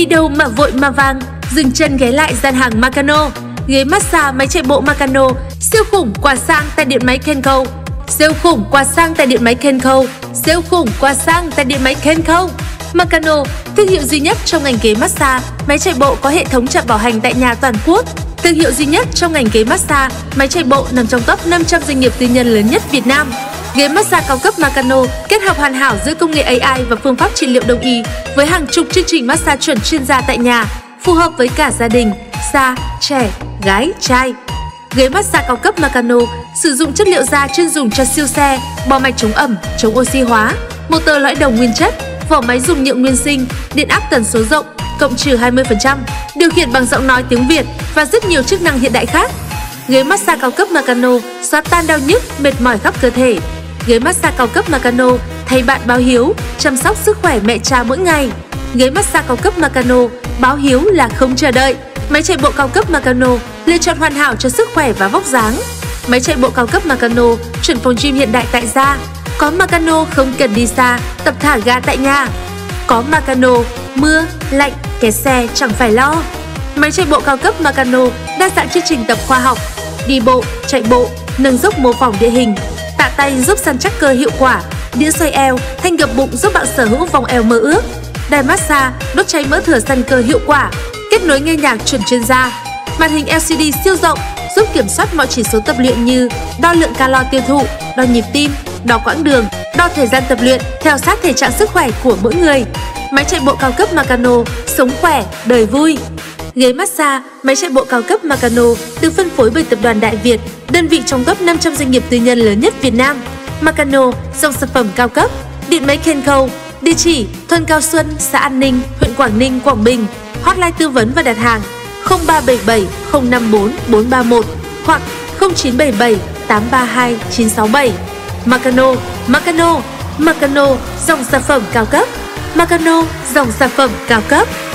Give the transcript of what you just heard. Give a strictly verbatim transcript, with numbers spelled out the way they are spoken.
Đi đâu mà vội mà vàng, dừng chân ghé lại gian hàng Meccano. Ghế massage máy chạy bộ Meccano, siêu khủng quà sang tại điện máy Kenco. Siêu khủng quà sang tại điện máy Kenco. Siêu khủng quà sang tại điện máy Kenco. Meccano, thương hiệu duy nhất trong ngành ghế massage, máy chạy bộ có hệ thống chạm bảo hành tại nhà toàn quốc. Thương hiệu duy nhất trong ngành ghế massage, máy chạy bộ nằm trong top năm trăm doanh nghiệp tư nhân lớn nhất Việt Nam. Ghế massage cao cấp Meccano kết hợp hoàn hảo giữa công nghệ a i và phương pháp trị liệu đông y với hàng chục chương trình massage chuẩn chuyên gia tại nhà, phù hợp với cả gia đình, già, trẻ, gái, trai. Ghế massage cao cấp Meccano sử dụng chất liệu da chuyên dùng cho siêu xe, bo mạch chống ẩm, chống oxy hóa, motor lõi đồng nguyên chất, vỏ máy dùng nhựa nguyên sinh, điện áp tần số rộng, cộng trừ hai mươi phần trăm, điều khiển bằng giọng nói tiếng Việt và rất nhiều chức năng hiện đại khác. Ghế massage cao cấp Meccano xóa tan đau nhức, mệt mỏi khắp cơ thể. Ghế massage cao cấp Meccano thay bạn báo hiếu, chăm sóc sức khỏe mẹ cha mỗi ngày. Ghế massage cao cấp Meccano, báo hiếu là không chờ đợi. Máy chạy bộ cao cấp Meccano, lựa chọn hoàn hảo cho sức khỏe và vóc dáng. Máy chạy bộ cao cấp Meccano, chuẩn phòng gym hiện đại tại gia. Có Meccano không cần đi xa, tập thả ga tại nhà. Có Meccano, mưa, lạnh, kẹt xe chẳng phải lo. Máy chạy bộ cao cấp Meccano, đa dạng chương trình tập khoa học, đi bộ, chạy bộ, nâng dốc mô phỏng địa hình, tạ tay giúp săn chắc cơ hiệu quả, đĩa xoay eo, thanh gập bụng giúp bạn sở hữu vòng eo mơ ước, đài massage, đốt cháy mỡ thừa săn cơ hiệu quả, kết nối nghe nhạc chuẩn chuyên gia, màn hình lờ xê đê siêu rộng giúp kiểm soát mọi chỉ số tập luyện như đo lượng calo tiêu thụ, đo nhịp tim, đo quãng đường, đo thời gian tập luyện theo sát thể trạng sức khỏe của mỗi người. Máy chạy bộ cao cấp Meccano, sống khỏe, đời vui. Ghế massage, máy chạy bộ cao cấp Meccano được phân phối bởi tập đoàn Đại Việt, đơn vị trong top năm trăm doanh nghiệp tư nhân lớn nhất Việt Nam. Meccano, dòng sản phẩm cao cấp, điện máy Kenco, địa chỉ thôn Cao Xuân, xã An Ninh, huyện Quảng Ninh, Quảng Bình. Hotline tư vấn và đặt hàng không ba bảy bảy không năm bốn bốn ba một hoặc không chín bảy bảy tám ba hai chín sáu bảy. Meccano, Meccano, Meccano, dòng sản phẩm cao cấp. Meccano, dòng sản phẩm cao cấp.